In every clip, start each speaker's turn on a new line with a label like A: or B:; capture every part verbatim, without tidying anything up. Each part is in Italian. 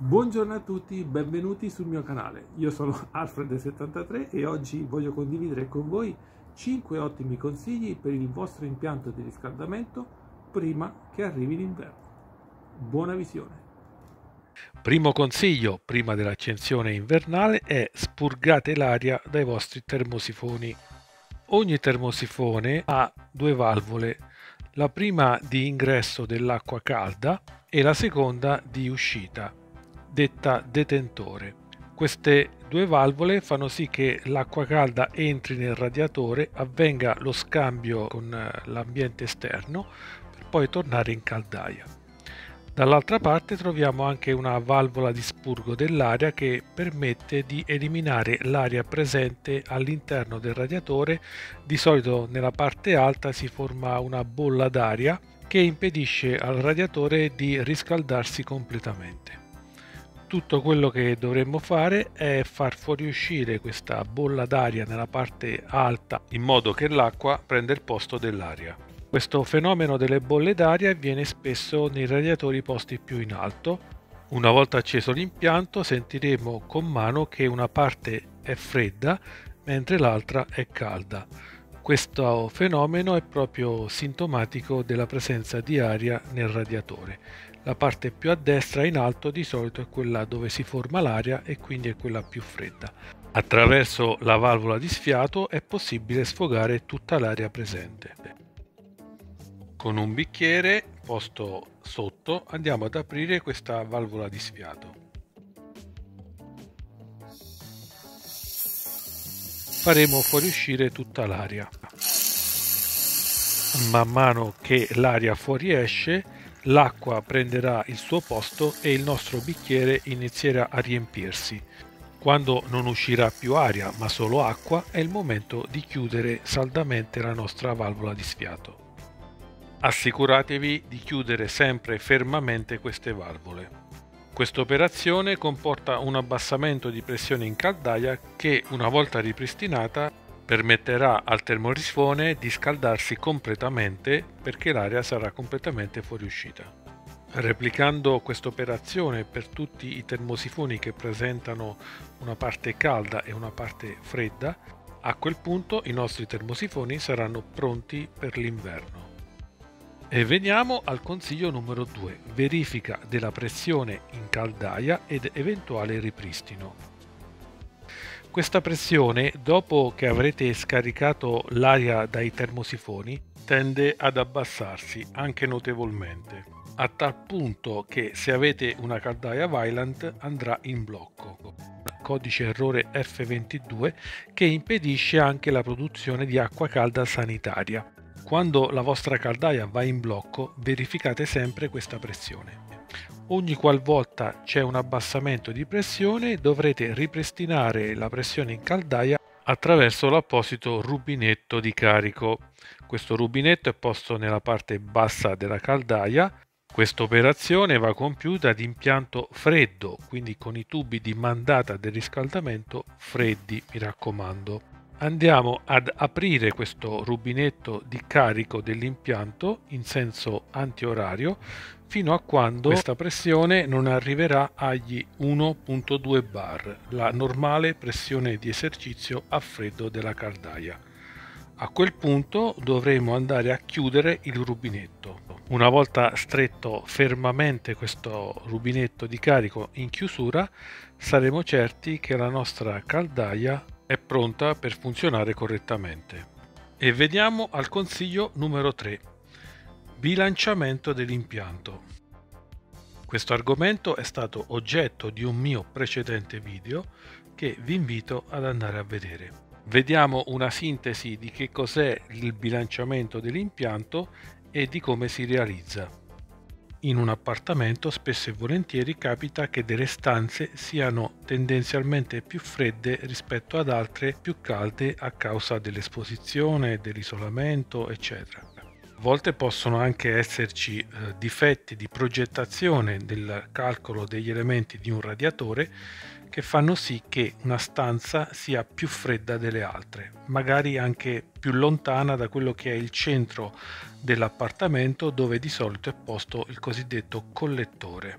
A: Buongiorno a tutti, benvenuti sul mio canale. Io sono Alfred settantatré e oggi voglio condividere con voi cinque ottimi consigli per il vostro impianto di riscaldamento prima che arrivi l'inverno. Buona visione!
B: Primo consiglio prima dell'accensione invernale è: spurgate l'aria dai vostri termosifoni. Ogni termosifone ha due valvole, la prima di ingresso dell'acqua calda e la seconda di uscita, detta detentore. Queste due valvole fanno sì che l'acqua calda entri nel radiatore, avvenga lo scambio con l'ambiente esterno per poi tornare in caldaia. Dall'altra parte troviamo anche una valvola di spurgo dell'aria che permette di eliminare l'aria presente all'interno del radiatore. Di solito nella parte alta si forma una bolla d'aria che impedisce al radiatore di riscaldarsi completamente. Tutto quello che dovremmo fare è far fuoriuscire questa bolla d'aria nella parte alta in modo che l'acqua prenda il posto dell'aria. Questo fenomeno delle bolle d'aria avviene spesso nei radiatori posti più in alto. Una volta acceso l'impianto sentiremo con mano che una parte è fredda mentre l'altra è calda. Questo fenomeno è proprio sintomatico della presenza di aria nel radiatore. La parte più a destra in alto di solito è quella dove si forma l'aria e quindi è quella più fredda. Attraverso la valvola di sfiato è possibile sfogare tutta l'aria presente. Con un bicchiere posto sotto andiamo ad aprire questa valvola di sfiato. Faremo fuoriuscire tutta l'aria. Man mano che l'aria fuoriesce, l'acqua prenderà il suo posto e il nostro bicchiere inizierà a riempirsi. Quando non uscirà più aria ma solo acqua, è il momento di chiudere saldamente la nostra valvola di sfiato. Assicuratevi di chiudere sempre fermamente queste valvole. Questa operazione comporta un abbassamento di pressione in caldaia che, una volta ripristinata, permetterà al termosifone di scaldarsi completamente perché l'aria sarà completamente fuoriuscita. Replicando questa operazione per tutti i termosifoni che presentano una parte calda e una parte fredda, a quel punto i nostri termosifoni saranno pronti per l'inverno. E veniamo al consiglio numero due: verifica della pressione in caldaia ed eventuale ripristino. Questa pressione, dopo che avrete scaricato l'aria dai termosifoni, tende ad abbassarsi anche notevolmente, a tal punto che se avete una caldaia Vaillant andrà in blocco, codice errore F ventidue, che impedisce anche la produzione di acqua calda sanitaria. Quando la vostra caldaia va in blocco, verificate sempre questa pressione. Ogni qualvolta c'è un abbassamento di pressione, dovrete ripristinare la pressione in caldaia attraverso l'apposito rubinetto di carico. Questo rubinetto è posto nella parte bassa della caldaia. Questa operazione va compiuta ad impianto freddo, quindi con i tubi di mandata del riscaldamento freddi, mi raccomando. Andiamo ad aprire questo rubinetto di carico dell'impianto in senso antiorario fino a quando questa pressione non arriverà agli uno virgola due bar, la normale pressione di esercizio a freddo della caldaia. A quel punto dovremo andare a chiudere il rubinetto. Una volta stretto fermamente questo rubinetto di carico in chiusura, saremo certi che la nostra caldaia è pronta per funzionare correttamente. E veniamo al consiglio numero tre: bilanciamento dell'impianto. Questo argomento è stato oggetto di un mio precedente video che vi invito ad andare a vedere. Vediamo una sintesi di che cos'è il bilanciamento dell'impianto e di come si realizza. In un appartamento spesso e volentieri capita che delle stanze siano tendenzialmente più fredde rispetto ad altre più calde a causa dell'esposizione, dell'isolamento, eccetera. A volte possono anche esserci eh, difetti di progettazione del calcolo degli elementi di un radiatore che fanno sì che una stanza sia più fredda delle altre, magari anche più lontana da quello che è il centro dell'appartamento, dove di solito è posto il cosiddetto collettore.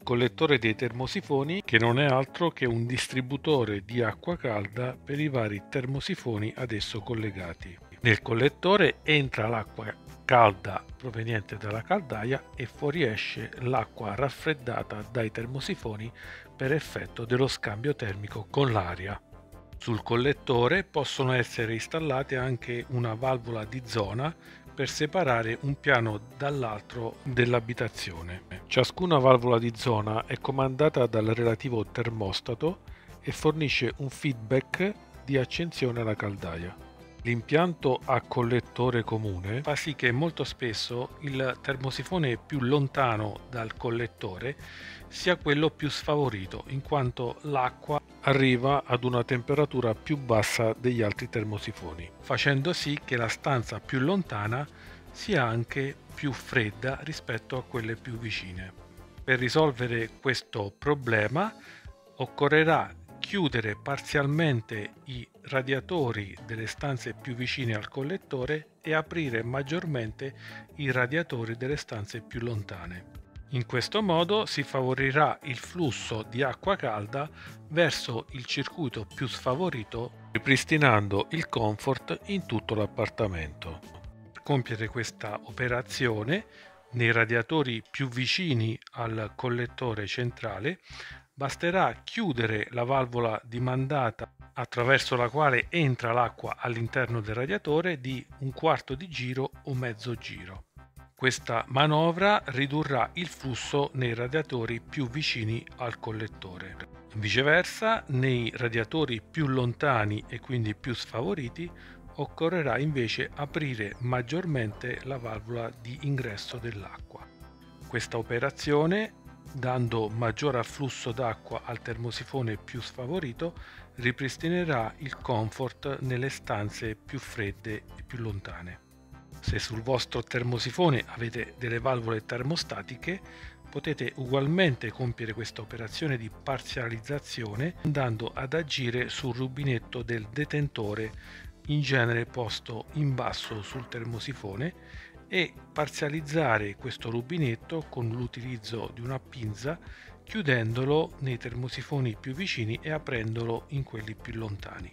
B: collettore dei termosifoni, che non è altro che un distributore di acqua calda per i vari termosifoni ad esso collegati. Nel collettore entra l'acqua calda proveniente dalla caldaia e fuoriesce l'acqua raffreddata dai termosifoni per effetto dello scambio termico con l'aria. Sul collettore possono essere installate anche una valvola di zona per separare un piano dall'altro dell'abitazione. Ciascuna valvola di zona è comandata dal relativo termostato e fornisce un feedback di accensione alla caldaia. L'impianto a collettore comune fa sì che molto spesso il termosifone più lontano dal collettore sia quello più sfavorito, in quanto l'acqua arriva ad una temperatura più bassa degli altri termosifoni, facendo sì che la stanza più lontana sia anche più fredda rispetto a quelle più vicine. Per risolvere questo problema occorrerà chiudere parzialmente i radiatori delle stanze più vicine al collettore e aprire maggiormente i radiatori delle stanze più lontane. In questo modo si favorirà il flusso di acqua calda verso il circuito più sfavorito, ripristinando il comfort in tutto l'appartamento. Per compiere questa operazione, nei radiatori più vicini al collettore centrale basterà chiudere la valvola di mandata attraverso la quale entra l'acqua all'interno del radiatore di un quarto di giro o mezzo giro. Questa manovra ridurrà il flusso nei radiatori più vicini al collettore. Viceversa, nei radiatori più lontani e quindi più sfavoriti, occorrerà invece aprire maggiormente la valvola di ingresso dell'acqua. Questa operazione, dando maggior afflusso d'acqua al termosifone più sfavorito, ripristinerà il comfort nelle stanze più fredde e più lontane. Se sul vostro termosifone avete delle valvole termostatiche, potete ugualmente compiere questa operazione di parzializzazione andando ad agire sul rubinetto del detentore, in genere posto in basso sul termosifone, e parzializzare questo rubinetto con l'utilizzo di una pinza, chiudendolo nei termosifoni più vicini e aprendolo in quelli più lontani.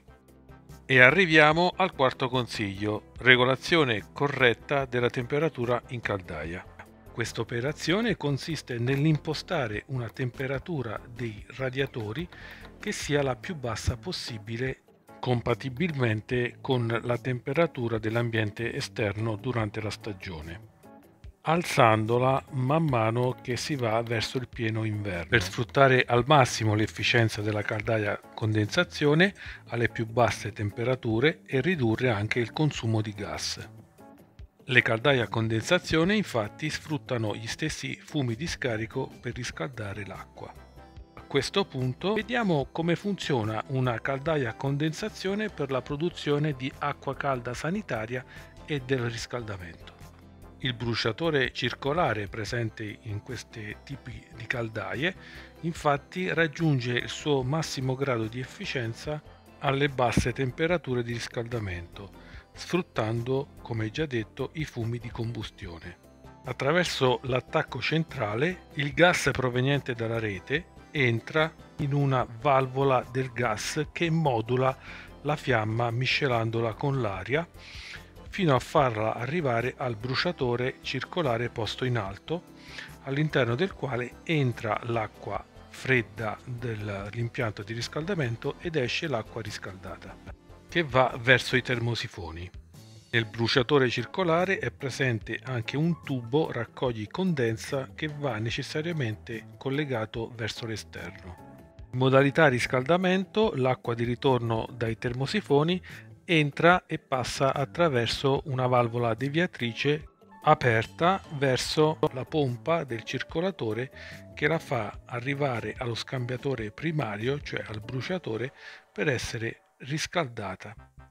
B: E arriviamo al quarto consiglio: regolazione corretta della temperatura in caldaia. Questa operazione consiste nell'impostare una temperatura dei radiatori che sia la più bassa possibile, compatibilmente con la temperatura dell'ambiente esterno durante la stagione, alzandola man mano che si va verso il pieno inverno, per sfruttare al massimo l'efficienza della caldaia condensazione alle più basse temperature e ridurre anche il consumo di gas. Le caldaie a condensazione infatti sfruttano gli stessi fumi di scarico per riscaldare l'acqua. A questo punto vediamo come funziona una caldaia a condensazione per la produzione di acqua calda sanitaria e del riscaldamento. Il bruciatore circolare presente in questi tipi di caldaie infatti raggiunge il suo massimo grado di efficienza alle basse temperature di riscaldamento, sfruttando, come già detto, i fumi di combustione. Attraverso l'attacco centrale, il gas proveniente dalla rete entra in una valvola del gas che modula la fiamma miscelandola con l'aria fino a farla arrivare al bruciatore circolare posto in alto, all'interno del quale entra l'acqua fredda dell'impianto di riscaldamento ed esce l'acqua riscaldata, che va verso i termosifoni. Nel bruciatore circolare è presente anche un tubo raccogli condensa che va necessariamente collegato verso l'esterno. In modalità riscaldamento, l'acqua di ritorno dai termosifoni entra e passa attraverso una valvola deviatrice aperta verso la pompa del circolatore che la fa arrivare allo scambiatore primario, cioè al bruciatore, per essere riscaldata.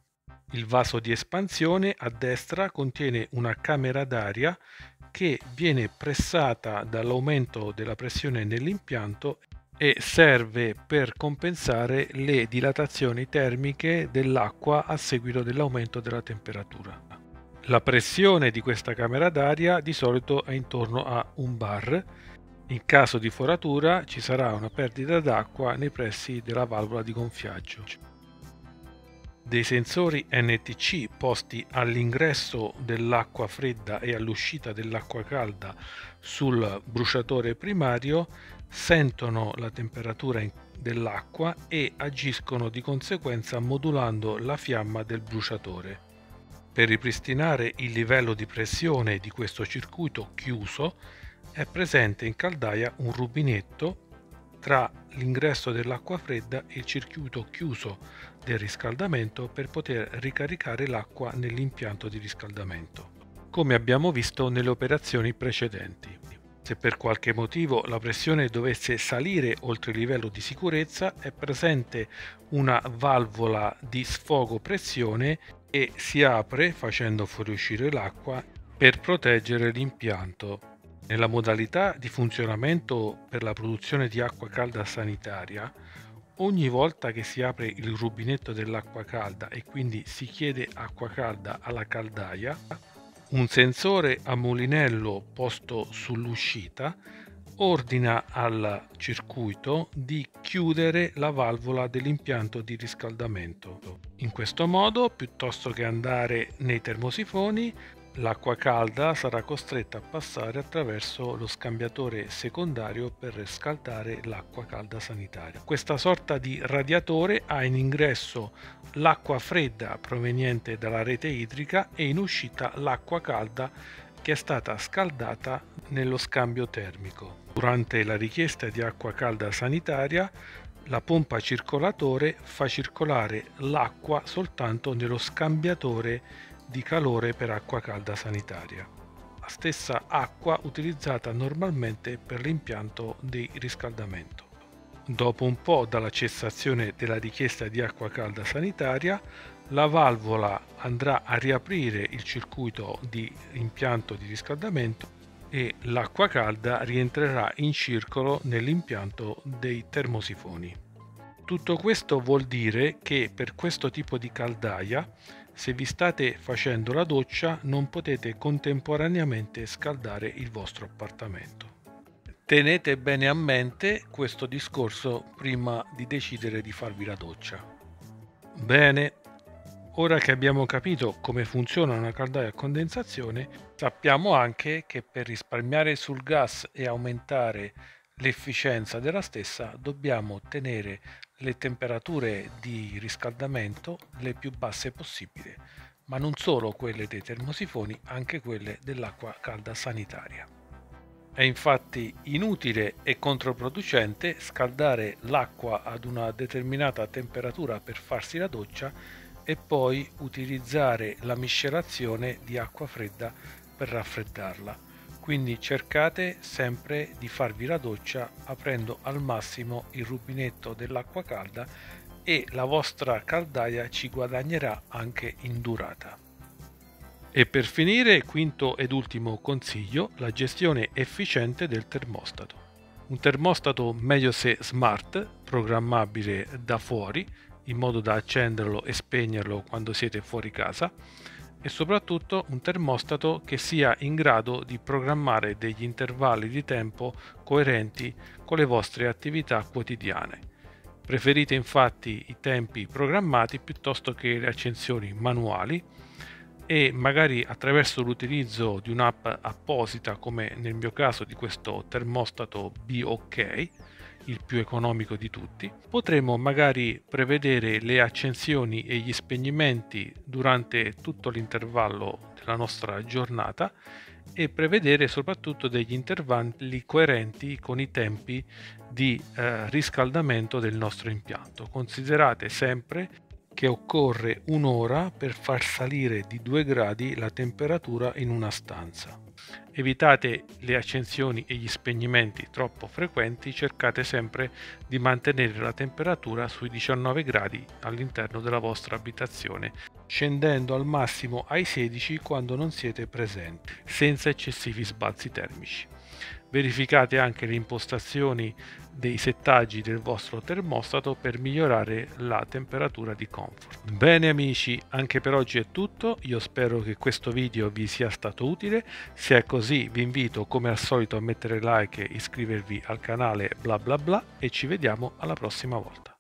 B: Il vaso di espansione a destra contiene una camera d'aria che viene pressata dall'aumento della pressione nell'impianto e serve per compensare le dilatazioni termiche dell'acqua a seguito dell'aumento della temperatura. La pressione di questa camera d'aria di solito è intorno a un bar In caso di foratura ci sarà una perdita d'acqua nei pressi della valvola di gonfiaggio. Dei sensori N T C posti all'ingresso dell'acqua fredda e all'uscita dell'acqua calda sul bruciatore primario sentono la temperatura dell'acqua e agiscono di conseguenza modulando la fiamma del bruciatore. Per ripristinare il livello di pressione di questo circuito chiuso è presente in caldaia un rubinetto tra l'ingresso dell'acqua fredda e il circuito chiuso del riscaldamento per poter ricaricare l'acqua nell'impianto di riscaldamento, come abbiamo visto nelle operazioni precedenti. Se per qualche motivo la pressione dovesse salire oltre il livello di sicurezza, è presente una valvola di sfogo pressione e si apre facendo fuoriuscire l'acqua per proteggere l'impianto. Nella modalità di funzionamento per la produzione di acqua calda sanitaria, ogni volta che si apre il rubinetto dell'acqua calda e quindi si chiede acqua calda alla caldaia, un sensore a mulinello posto sull'uscita ordina al circuito di chiudere la valvola dell'impianto di riscaldamento. In questo modo, piuttosto che andare nei termosifoni, l'acqua calda sarà costretta a passare attraverso lo scambiatore secondario per riscaldare l'acqua calda sanitaria. Questa sorta di radiatore ha in ingresso l'acqua fredda proveniente dalla rete idrica e in uscita l'acqua calda che è stata scaldata nello scambio termico. Durante la richiesta di acqua calda sanitaria, la pompa circolatore fa circolare l'acqua soltanto nello scambiatore di calore per acqua calda sanitaria, la stessa acqua utilizzata normalmente per l'impianto di riscaldamento. Dopo un po' dalla cessazione della richiesta di acqua calda sanitaria, la valvola andrà a riaprire il circuito di impianto di riscaldamento e l'acqua calda rientrerà in circolo nell'impianto dei termosifoni. Tutto questo vuol dire che per questo tipo di caldaia, se vi state facendo la doccia, non potete contemporaneamente scaldare il vostro appartamento. Tenete bene a mente questo discorso prima di decidere di farvi la doccia. Bene, ora che abbiamo capito come funziona una caldaia a condensazione, sappiamo anche che per risparmiare sul gas e aumentare l'efficienza della stessa dobbiamo tenere le temperature di riscaldamento le più basse possibili, ma non solo quelle dei termosifoni, anche quelle dell'acqua calda sanitaria. È infatti inutile e controproducente scaldare l'acqua ad una determinata temperatura per farsi la doccia e poi utilizzare la miscelazione di acqua fredda per raffreddarla. Quindi cercate sempre di farvi la doccia aprendo al massimo il rubinetto dell'acqua calda e la vostra caldaia ci guadagnerà anche in durata. E per finire, quinto ed ultimo consiglio, la gestione efficiente del termostato. Un termostato meglio se smart, programmabile da fuori, in modo da accenderlo e spegnerlo quando siete fuori casa, e soprattutto un termostato che sia in grado di programmare degli intervalli di tempo coerenti con le vostre attività quotidiane. Preferite infatti i tempi programmati piuttosto che le accensioni manuali e magari attraverso l'utilizzo di un'app apposita, come nel mio caso di questo termostato BeOK, il più economico di tutti, potremo magari prevedere le accensioni e gli spegnimenti durante tutto l'intervallo della nostra giornata e prevedere soprattutto degli intervalli coerenti con i tempi di eh, riscaldamento del nostro impianto. Considerate sempre che occorre un'ora per far salire di due gradi la temperatura in una stanza. Evitate le accensioni e gli spegnimenti troppo frequenti, cercate sempre di mantenere la temperatura sui diciannove gradi all'interno della vostra abitazione, scendendo al massimo ai sedici quando non siete presenti, senza eccessivi sbalzi termici. Verificate anche le impostazioni dei settaggi del vostro termostato per migliorare la temperatura di comfort. Bene amici, anche per oggi è tutto. Io spero che questo video vi sia stato utile. Se è così vi invito come al solito a mettere like e iscrivervi al canale bla bla bla e ci vediamo alla prossima volta.